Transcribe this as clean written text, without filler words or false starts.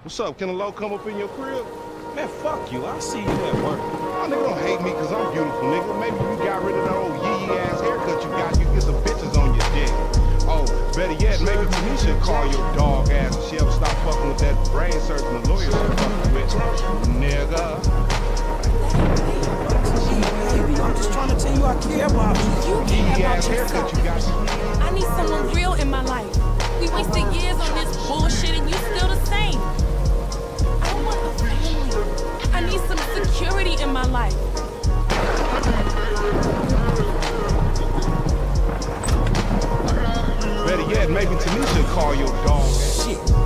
What's up? Can a low come up in your crib? Man, fuck you. I'll see you at work. Oh, nigga don't hate me because I'm beautiful, nigga. Maybe you got rid of that old yee-yee-ass haircut you got. You get some bitches on your dick. Oh, better yet, maybe Tanisha call your dog ass if she ever stop fucking with that brain surgeon the lawyer she fucking with. Nigga. Baby, I'm just trying to tell you I care about you. You care about haircut yourself. you got. I need someone real in my life. We wasted years on this bullshit and you still the same. I don't want a family. I need some security in my life. Better yet, maybe Tanisha call your dog ass. Shit.